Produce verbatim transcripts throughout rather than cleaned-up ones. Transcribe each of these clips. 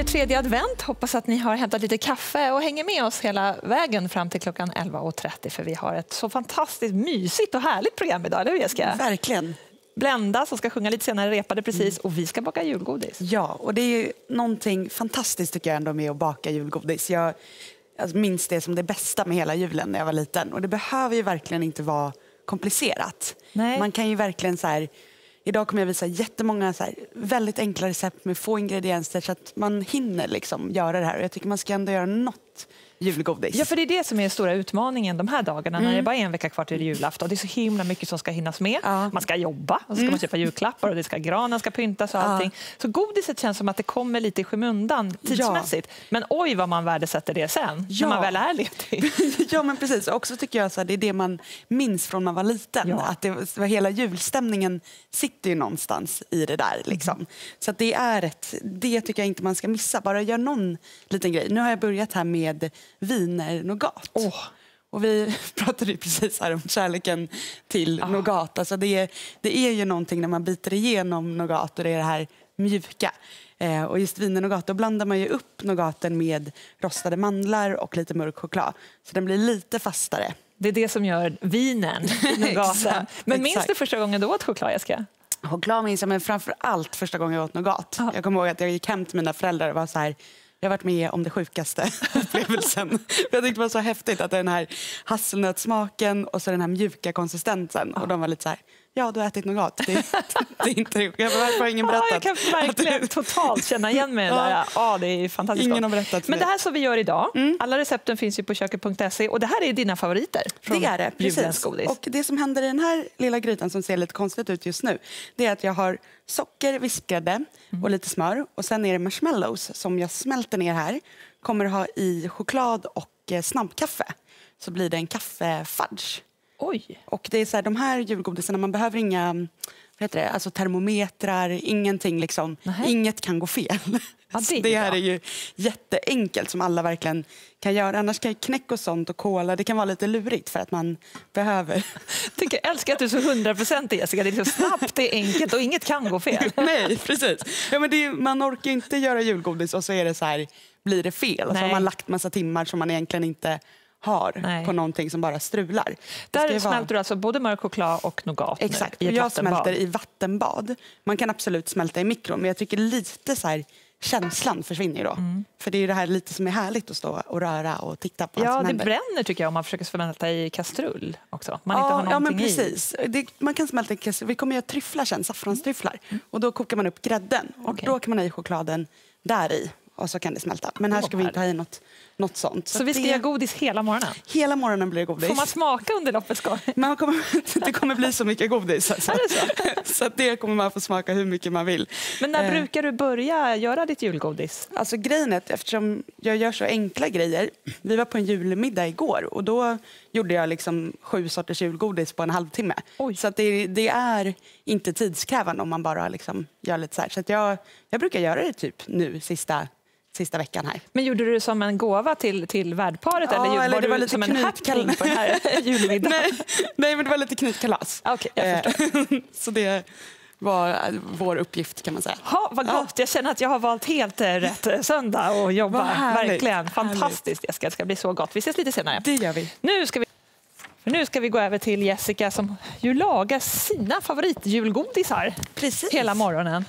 ju tredje advent. Hoppas att ni har hämtat lite kaffe och hänger med oss hela vägen fram till klockan elva och trettio. För vi har ett så fantastiskt mysigt och härligt program idag, eller hur Jessica? Verkligen. Blenda som ska sjunga lite senare repade precis. Mm. Och vi ska baka julgodis. Ja, och det är ju någonting fantastiskt tycker jag ändå med att baka julgodis. Jag alltså, minns det som det bästa med hela julen när jag var liten. Och det behöver ju verkligen inte vara komplicerat. Nej. Man kan ju verkligen så här... Idag kommer jag visa jättemånga så här, väldigt enkla recept med få ingredienser så att man hinner liksom göra det här. Och jag tycker man ska ändå göra något julgodis. Ja, för det är det som är stora utmaningen de här dagarna mm. när det bara är en vecka kvar till julafton. Det är så himla mycket som ska hinnas med. Ja. Man ska jobba och så ska mm. man köpa julklappar och det ska granen ska pyntas och allting. Ja. Så godiset känns som att det kommer lite i skymundan tidsmässigt. Ja. Men oj vad man värdesätter det sen ja. när man väl är ledig. Ja, men precis. Och också tycker jag att det är det man minns från man var liten. Ja. Att det var hela julstämningen sitter ju någonstans i det där. Liksom. Mm. Så att det är ett, det tycker jag inte man ska missa. Bara gör någon liten grej. Nu har jag börjat här med viner nougat. Oh. Och vi pratade ju precis här om kärleken till ah. nougat. Alltså det, är, det är ju någonting när man biter igenom nougat och det är det här mjuka. Eh, och just viner nougat, då blandar man ju upp nougaten med rostade mandlar och lite mörk choklad. Så den blir lite fastare. Det är det som gör vinen, nougaten. Men minns exakt. du första gången du åt choklad, Jessica? Choklad minns jag, men framför allt första gången jag åt nougat. Ah. Jag kommer ihåg att jag gick hem till mina föräldrar och var så här... Jag har varit med om det sjukaste upplevelsen. Jag tyckte det var så häftigt att den här hasselnötssmaken och så den här mjuka konsistensen. Och de var lite så här, ja du har ätit nougat. Det, det är inte det. Varför har ingen berättat? Ja, jag kan verkligen totalt känna igen mig ja. där. Ja, det är fantastiskt. Ingen har berättat. Men det här som vi gör idag, mm. alla recepten finns ju på köket punkt se och det här är dina favoriter. Från det är det, precis. Och det som händer i den här lilla grytan som ser lite konstigt ut just nu, det är att jag har socker, vispgrädde mm. och lite smör. Och sen är det marshmallows som jag smälter ner här. Kommer ha i choklad och snabbkaffe. Så blir det en kaffefudge. Oj. Och det är så här, de här julgodisarna, man behöver inga vad heter det, alltså termometrar, ingenting liksom. Nähe. Inget kan gå fel. Ja, det, det här är ju jätteenkelt som alla verkligen kan göra. Annars kan ju knäck och sånt och kola, det kan vara lite lurigt för att man behöver. Jag älskar att du är så hundra procent Jessica. Det är så snabbt, det är enkelt och inget kan gå fel. Nej, precis. Ja, men det är, man orkar inte göra julgodis och så är det så här, blir det fel. Och så har man lagt massa timmar som man egentligen inte har Nej. på någonting som bara strular. Där smälter vara... du alltså både mörk choklad och nougat. Exakt, nu, i ett jag vattenbad. smälter i vattenbad. Man kan absolut smälta i mikron, men jag tycker lite så här känslan försvinner ju då. Mm. För det är ju det här lite som är härligt att stå och röra och titta på. Ja, det händer. bränner tycker jag om man försöker smälta i kastrull också. Man ja, inte har ja, men i. precis. Det, man kan smälta i kastrull. Vi kommer göra tryfflar sen, saffranstryfflar. Mm. Och då kokar man upp grädden. Och okay. då kan man ha i chokladen där i. Och så kan det smälta. Men här ska vi inte ha i något, något sånt. Så, så vi ska det... göra godis hela morgonen? Hela morgonen blir det godis. Får man smaka under loppet ska? Man kommer, det kommer bli så mycket godis. Alltså. Är det så? Så att det kommer man få smaka hur mycket man vill. Men när eh. brukar du börja göra ditt julgodis? Alltså grejen är att eftersom jag gör så enkla grejer. Vi var på en julmiddag igår och då gjorde jag liksom sju sorters julgodis på en halvtimme. Oj. Så att det, det är inte tidskrävande om man bara liksom gör lite så här. Så att jag, jag brukar göra det typ nu sista sista veckan här. Men gjorde du det som en gåva till, till värdparet? Ja, eller, eller var det var du lite som en happening på den här julmiddagen? nej, nej, men det var lite knytkalas. Okej, jag förstår. Så det var vår uppgift kan man säga. Ha, vad gott, ja. Jag känner att jag har valt helt rätt söndag och jobba. Verkligen, fantastiskt Jessica, det ska bli så gott. Vi ses lite senare. Det gör vi. Nu ska vi, för nu ska vi gå över till Jessica som ju lagar sina favoritjulgodisar. Precis. Hela morgonen.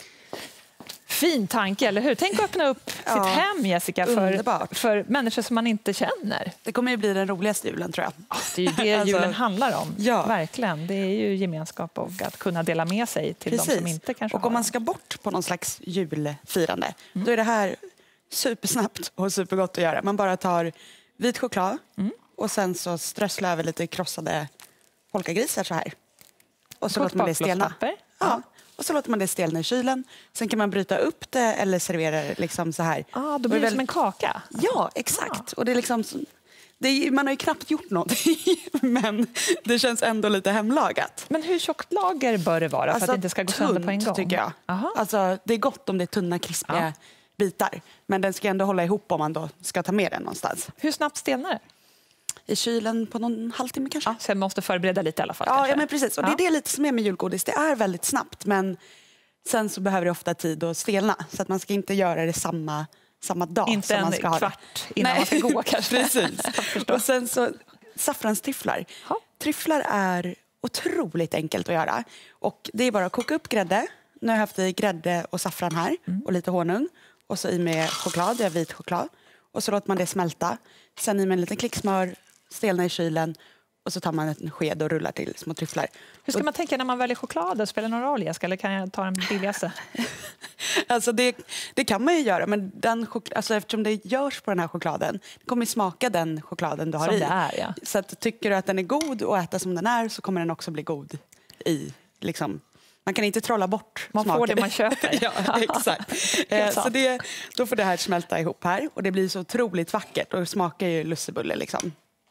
Fin tanke, eller hur? Tänk att öppna upp ja, sitt hem, Jessica, för, för människor som man inte känner. Det kommer ju bli den roligaste julen, tror jag. Ja, det är ju det alltså, julen handlar om. Ja. Verkligen. Det är ju gemenskap och att kunna dela med sig till Precis. de som inte kanske och har. Om man ska bort på någon slags julfirande, mm. då är det här supersnabbt och supergott att göra. Man bara tar vit choklad mm. och sen så strösslar över lite krossade polkagrisar så här. Och så låter man det stelna. Ja. ja. Och så låter man det stelna i kylen. Sen kan man bryta upp det eller servera det liksom så här. Ah, då blir det, det som en kaka? Ja, exakt. Ah. Och det är liksom, det är, man har ju knappt gjort någonting, men det känns ändå lite hemlagat. Men hur tjockt lager bör det vara för alltså, att det inte ska gå sönder på en gång? Tycker jag. Alltså, det är gott om det är tunna, krispiga ah. bitar. Men den ska ändå hålla ihop om man då ska ta med den någonstans. Hur snabbt stelnar det? I kylen på någon halvtimme kanske. Ja, så jag måste förbereda lite i alla fall. Ja, ja men precis. Och ja. det är det lite som är med julgodis. Det är väldigt snabbt, men Sen så behöver det ofta tid att stelna. Så att man ska inte göra det samma, samma dag. Inte som en man ska ha kvart det. innan Nej. man ska gå kanske. Precis. Och sen så saffranstryfflar. Ha. Tryfflar är otroligt enkelt att göra. Och det är bara att koka upp grädde. Nu har jag haft i grädde och saffran här. Mm. Och lite honung. Och så i med choklad, jag har vit choklad. Och så låter man det smälta. Sen i med en liten klick smör, stelna i kylen. Och så tar man en sked och rullar till små tryfflar. Hur ska och, man tänka när man väljer chokladen? Spelar det någon roll, Jessica? Eller kan jag ta den billigaste? alltså det, det kan man ju göra. Men den chok- alltså eftersom det görs på den här chokladen. Det kommer smaka den chokladen du har som i. Det är, ja. Så att, tycker du att den är god och äta som den är så kommer den också bli god i liksom. Man kan inte trolla bort man smaken. Man får det man köper. ja, exakt. eh, så det, då får det här smälta ihop här. Och det blir så otroligt vackert. Och det smakar ju lussebulle liksom.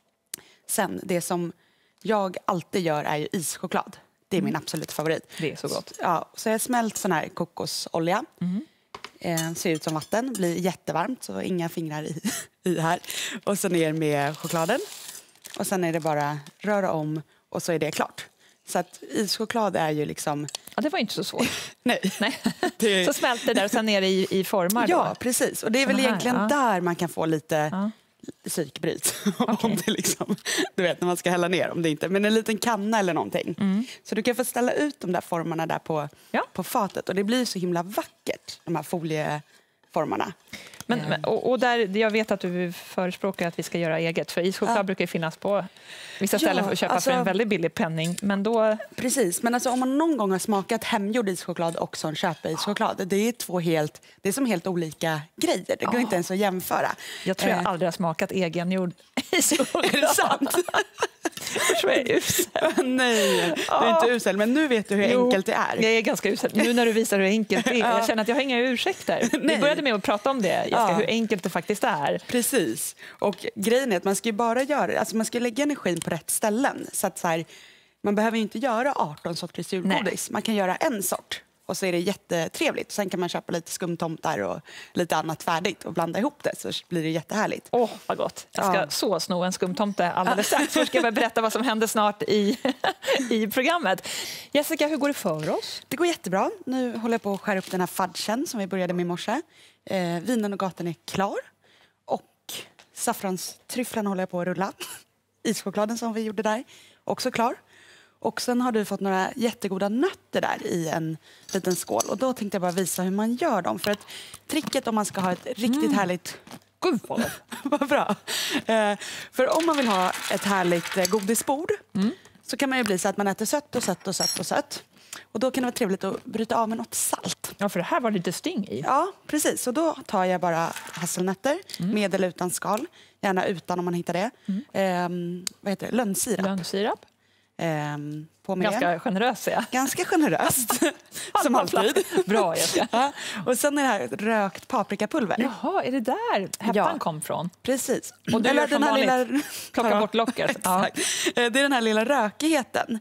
Sen, det som jag alltid gör är ju ischoklad. Det är min absolut favorit. Det är så gott. Ja, så jag har smält sån här kokosolja. Mm. Eh, ser ut som vatten. Blir jättevarmt så inga fingrar i, i här. Och så ner med chokladen. Och sen är det bara röra om och så är det klart. Så att ischoklad är ju liksom... Ja, det var inte så svårt. Nej. Nej. Det... Så smälter det där och sen ner i, i formar då? Ja, precis. Och det är väl här, egentligen ja. där man kan få lite ja. psykbryt. Okay. om det liksom, du vet när man ska hälla ner om det inte. Men en liten kanna eller någonting. Mm. Så du kan få ställa ut de där formarna där på, ja. på fatet. Och det blir så himla vackert, de här folieformarna. Men, mm. och, och där, jag vet att du förespråkar att vi ska göra eget. För ischoklad ja. brukar ju finnas på vissa ställen ja, för att köpa alltså, för en väldigt billig penning. Men då... Precis, men alltså, om man någon gång har smakat hemgjord ischoklad och sån köpischoklad, det är två helt, det är som helt olika grejer. Det går oh. inte ens att jämföra. Jag tror jag eh. aldrig har smakat egengjord ischoklad. Är det sant? Jag tror jag är usel. Nej, du är inte usel, men nu vet du hur jo, enkelt det är. Jag är ganska usel. Nu när du visar hur enkelt det är. Jag känner att jag har inga ursäkter. Vi började med att prata om det, Jessica, ja. hur enkelt det faktiskt är. Precis. Och grejen är att man ska ju bara göra, alltså man ska lägga energin på rätt ställen. Så att så här, man behöver ju inte göra arton sorters julgodis. Man kan göra en sort. Och så är det jättetrevligt. Sen kan man köpa lite skumtomtar och lite annat färdigt och blanda ihop det så blir det jättehärligt. Åh, oh, vad gott. Jag ska ja. så sno en skumtomte alldeles strax. Först ska jag berätta vad som händer snart i, i programmet. Jessica, hur går det för oss? Det går jättebra. Nu håller jag på att skära upp den här fudgen som vi började med i morse. Eh, vinen och gaten är klar. Och saffranstryfflan håller jag på att rulla. Ischokladen som vi gjorde där, också klar. Och sen har du fått några jättegoda nötter där i en liten skål. Och då tänkte jag bara visa hur man gör dem. För att tricket om man ska ha ett riktigt mm. härligt... Gud vad, vad bra. Eh, för om man vill ha ett härligt eh, godisbord mm. så kan man ju bli så att man äter sött och sött och sött och sött. Och då kan det vara trevligt att bryta av med något salt. Ja, för det här var lite sting i. Ja, precis. Och då tar jag bara hasselnötter, mm. med eller utan skal. Gärna utan om man hittar det. Mm. Eh, vad heter det? Lönnsirap. Lönnsirap. Um, på med. Ganska generös, ja. Ganska generöst, som alltid. Bra, Jessica. Ja. Och sen är det här rökt paprikapulver. Jaha, är det där heppan ja. kom från? Precis. Och du gör som vanligt, lilla... plocka bort locket. Ja. Det är den här lilla rökigheten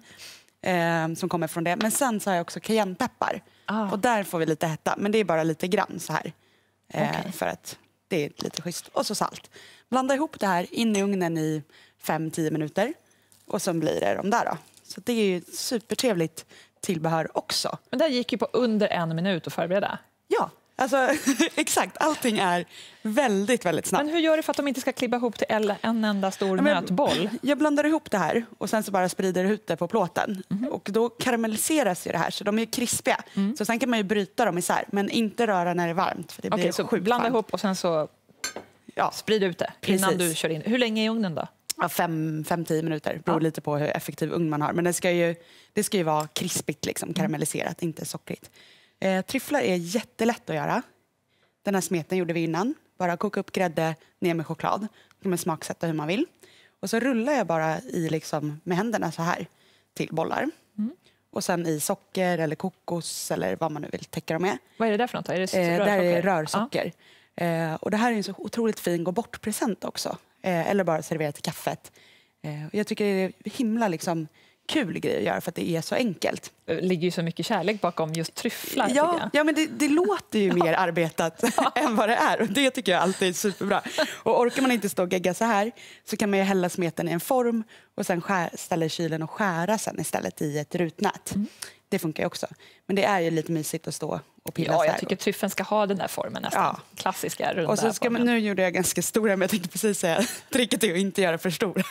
eh, som kommer från det. Men sen så har jag också cayennepeppar. Ah. Och där får vi lite hetta, men det är bara lite grann så här. Eh, okay. För att det är lite schysst. Och så salt. Blanda ihop det här in i ugnen i fem till tio minuter. Och sen blir det de där då. Så det är ju supertrevligt tillbehör också. Men det gick ju på under en minut att förbereda. Ja, alltså exakt. Allting är väldigt, väldigt snabbt. Men hur gör du för att de inte ska klippa ihop till en enda stor ja, nötboll? Jag blandar ihop det här och sen så bara sprider ut det på plåten. Mm. Och då karamelliseras ju det här så de är krispiga. Mm. Så sen kan man ju bryta dem isär men inte röra när det är varmt. För det blir Okej, så blanda ihop och sen så ja. sprid ut det innan Precis. du kör in. Hur länge i ugnen då? Ja, fem, fem, tio minuter. Beror ja. lite på hur effektiv ugn man har. Men det ska ju, det ska ju vara krispigt, liksom, karamelliserat, mm. inte sockrigt. Eh, tryfflar är jättelätt att göra. Den här smeten gjorde vi innan. Bara koka upp grädde, ner med choklad. Då kan man smaksätta hur man vill. Och så rullar jag bara i liksom, med händerna så här till bollar. Mm. Och sen i socker eller kokos eller vad man nu vill täcka dem med. Vad är det där för något? Är det eh, där är rörsocker. Ja. Eh, och det här är en så otroligt fin gå bort-present också. Eh, eller bara servera till kaffet. Eh, jag tycker det är himla liksom, kul grej att göra för att det är så enkelt. Det ligger ju så mycket kärlek bakom just tryfflar. Ja, ja men det, det låter ju mer arbetat än vad det är. Och det tycker jag alltid är superbra. Och orkar man inte stå och gegga så här så kan man ju hälla smeten i en form och sen skär, ställa i kylen och skära sen istället i ett rutnät. Mm. Det funkar ju också. Men det är ju lite mysigt att stå och pilla. Ja, jag tycker tryffeln ska ha den där formen nästan. Ja. Klassiska runda och så ska man, nu gjorde jag ganska stora, men jag tänkte precis säga tricket är att inte göra för stora.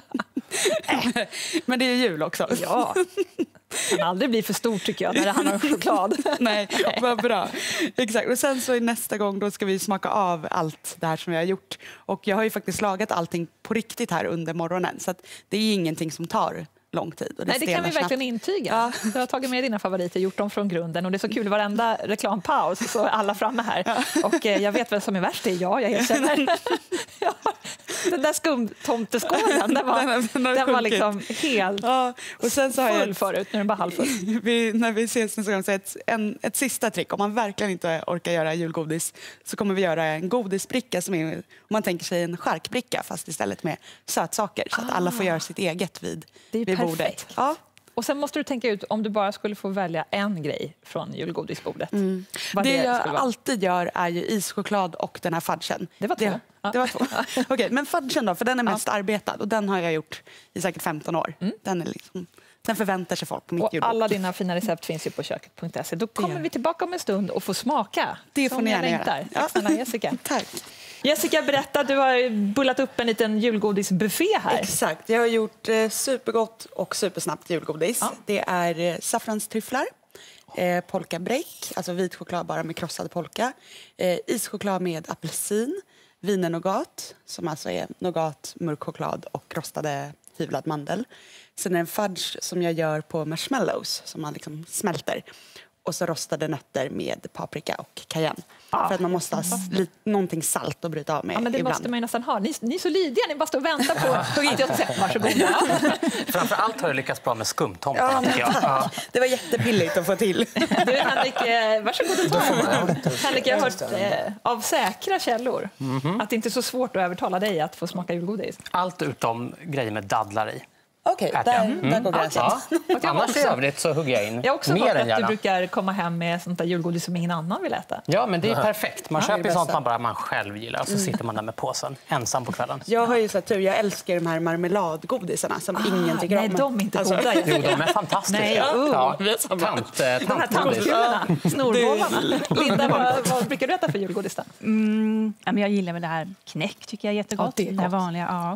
Men det är jul också. Ja. Det kan aldrig bli för stort tycker jag när det handlar om choklad. Nej, vad bra. Exakt. Och sen så är nästa gång då ska vi smaka av allt det här som vi har gjort. Och jag har ju faktiskt lagat allting på riktigt här under morgonen. Så att det är ingenting som tar lång tid. Och det Nej, det kan vi snabbt. verkligen intyga. Ja. Du har tagit med dina favoriter, gjort dem från grunden. Och det är så kul, varenda reklampaus så är alla framme här. Ja. Och eh, jag vet väl som är värst, det är jag, jag erkänner. Ja. Den där skumtomteskålen, den var, den, den, den var liksom helt ja. Och sen så har full jag, förut, nu är den bara halvfull. Vi, när vi ses nästa gång så ett, en, ett sista trick. Om man verkligen inte orkar göra julgodis så kommer vi göra en godisbricka som är, om man tänker sig en charkbricka fast istället med sötsaker. Så att ah. alla får göra sitt eget vid, det är vid perfekt. bordet. Ja. Och sen måste du tänka ut om du bara skulle få välja en grej från julgodisbordet. Mm. Det, det jag alltid gör är ju ischoklad och den här fudgen. Det var två. Det, ja. det var två. Okej, okay, men fudgen då, för den är mest ja. arbetad och den har jag gjort i säkert femton år. Mm. Den är liksom, den förväntar sig folk på mitt och julbord. Alla dina fina recept finns ju på köket punkt se. Då kommer det. vi tillbaka om en stund och får smaka. Det får ni gärna göra. Tack ja. snälla Jessica. Tack. Jessica, berätta, du har bullat upp en liten julgodisbuffé här. Exakt, jag har gjort eh, supergott och supersnabbt julgodis. Ja. Det är eh, saffranstryfflar, eh, polkabräck, alltså vit choklad bara med krossad polka, eh, ischoklad med apelsin, vinernougat, som alltså är nougat, mörk choklad och rostade hyvlad mandel. Sen är det en fudge som jag gör på marshmallows som man liksom smälter. Och så rostade nötter med paprika och cayenne. Ah. För att man måste ha lite, någonting salt att bryta av med. Ja, men det ibland. måste man ju nästan ha. Ni, ni är så lydiga, ni bara står och väntar på att jag ska säga varsågoda. Framförallt har du lyckats bra med skumtomten. Ja, ja. Det var jättepilligt att få till. Du Henrik, varsågod och ta. Henrik, jag har hört eh, av säkra källor mm-hmm. att det inte är så svårt att övertala dig att få smaka julgodis. Allt utom grejer med dadlar i. Okej, okay, där, mm. där går gränsen. Ja. Annars i övrigt så hugger jag in. Jag har också mer hört än att gärna. Du brukar komma hem med sånt där julgodis som ingen annan vill äta. Ja, men det är perfekt. Man ja, köper sånt man bara man själv gillar och så sitter man där med påsen ensam på kvällen. Jag har ju så tur, jag älskar de här marmeladgodisarna som ah, ingen tycker nej, om. Nej, de är inte goda. Alltså, jo, de är fantastiska. Nej, uh. ja, tant, tant, de här tantkulorna, snorbollarna. Linda, vad, vad brukar du äta för julgodis då? Mm, jag gillar väl det här knäck, tycker jag är jättegott. Ja, det är det här vanliga, ja.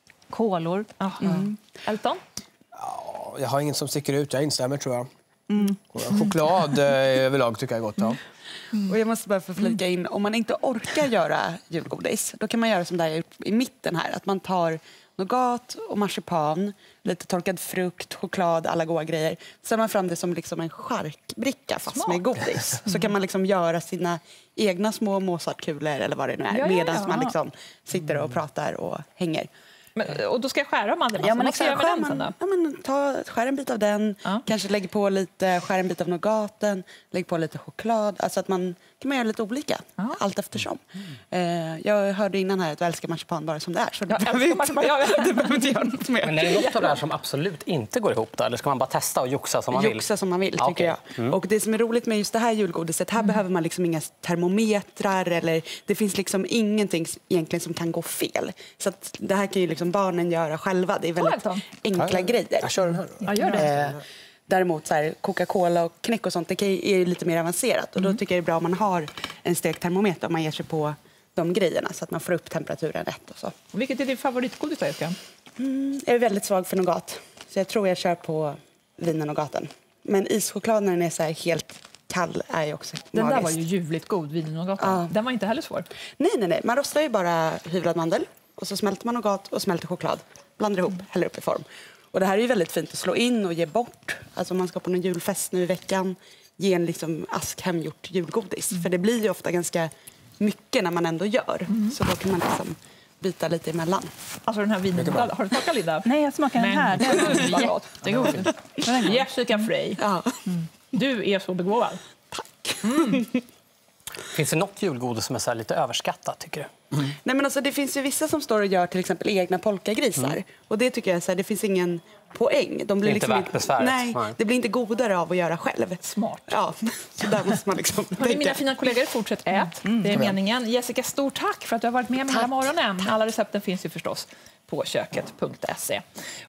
Kolor. Mm. Elton? Ja, jag har inget som sticker ut, jag instämmer tror jag. Mm. Choklad eh, överlag tycker jag är gott. Ja. Mm. Och jag måste bara få flika in, om man inte orkar göra julgodis, då kan man göra som det här i mitten här. Att man tar nougat och marsipan, lite torkad frukt, choklad, alla goda grejer. Så man fram det som liksom en charkbricka fast Smart. med godis. Så kan man liksom göra sina egna små Mozartkulor eller vad det nu är. Ja, ja, ja. Medan man liksom sitter och pratar och hänger. Men, och då ska jag skära mandeln? Ja, men vad ska jag göra med den sen då? Ja, men ta, skär en bit av den, ja. kanske lägg på lite, skär en bit av nougaten, lägg på lite choklad. Alltså att man kan man göra lite olika, ja. allt eftersom. Mm. Eh, jag hörde innan här att du älskar marsipan bara som det är. Så jag älskar marsipan, jag vet. Du behöver inte göra något mer. Men är det något av det här som absolut inte går ihop då? Eller ska man bara testa och joxa som man vill? Joxa som man vill, tycker okay. jag. Mm. Och det som är roligt med just det här julgodiset, här mm. behöver man liksom inga termometrar eller det finns liksom ingenting egentligen som kan gå fel. Så att det här kan ju liksom barnen göra själva. Det är väldigt oh, enkla ja, grejer. Jag kör den här. Ja, gör det. Eh, däremot så här, Coca-Cola och knäck och sånt, det är lite mer avancerat. Och då tycker jag det är bra om man har en stektermometer om man ger sig på de grejerna så att man får upp temperaturen rätt och så. Och vilket är din favoritgodis då, Jessica? Mm, jag är väldigt svag för nougat. Så jag tror jag kör på vinernougaten. Men ischoklad när den är så här helt kall är ju också Den magiskt. där var ju ljuvligt god, vinernougaten. Ja. Den var inte heller svår. Nej, nej, nej. Man rostar ju bara hyvlad mandel. Och så smälter man nougat och smälter choklad. Blandar ihop, häller upp i form. Och det här är ju väldigt fint att slå in och ge bort. Alltså om man ska på någon julfest nu i veckan. Ge en liksom ask hemgjort julgodis. Mm. För det blir ju ofta ganska mycket när man ändå gör. Mm. Så då kan man liksom byta lite emellan. Alltså den här vinen, har du smakat Linda? Nej, jag smakar den här. Den är jättegod. Jessica Frey. Ja. Mm. Du är så begåvad. Tack. Mm. Finns det något julgodis som är så här lite överskattat, tycker du? Mm. Nej, men alltså, det finns ju vissa som står och gör till exempel egna polkagrisar. Mm. Och det tycker jag så här, det finns ingen poäng. De blir det är liksom inte värt besväret. Nej, nej, det blir inte godare av att göra själv. Smart. Ja, så där måste man liksom Hörrni, mina fina kollegor, fortsätt ät. Mm. Det är meningen. Jessica, stort tack för att du har varit med mig hela morgonen. Alla recepten finns ju förstås på köket punkt se.